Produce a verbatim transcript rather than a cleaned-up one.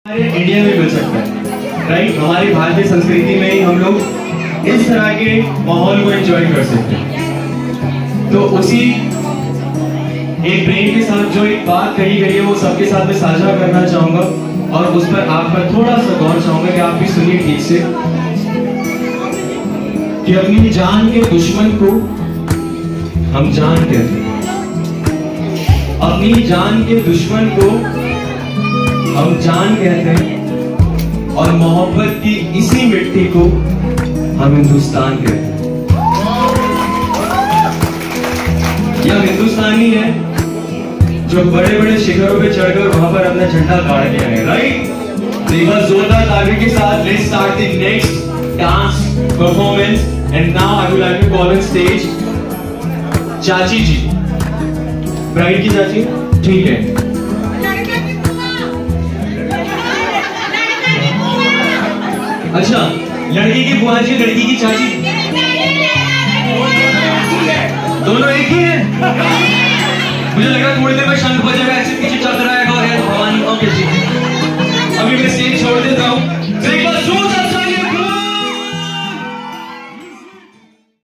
हमारे इंडिया में मिल सकता है, राइट। हमारी भारतीय संस्कृति में ही हम लोग इस तरह के माहौल को एंजॉय कर सकते हैं। तो उसी एक ब्रेन के साथ जो एक बात कही गई है वो सबके साथ में साझा करना चाहूंगा और उस पर आप पर थोड़ा सा गौर चाहूंगा कि आप भी सुनिए ठीक से। कि अपनी जान के दुश्मन को हम जान कहते हैं, अपनी जान के दुश्मन को हम जान कहते हैं और मोहब्बत की इसी मिट्टी को हम हिंदुस्तान कहते हैं। यह हिंदुस्तानी है जो बड़े बड़े शिखरों पे चढ़कर वहां पर अपना झंडा गाड़ के आए, राइट। तो एक बार जोरदार ताली के साथ let's start the next dance performance and now I would like to call on stage चाची जी, ब्राइड की चाची, ठीक है। अच्छा, लड़की की बुआ जी, लड़की की चाची, दोनों एक ही है। मुझे लग रहा है थोड़ी देर में शंख बजेगा, ऐसे पीछे चल रहा है और भवानी। ओके जी, अभी मैं स्टेज छोड़ देता हूँ।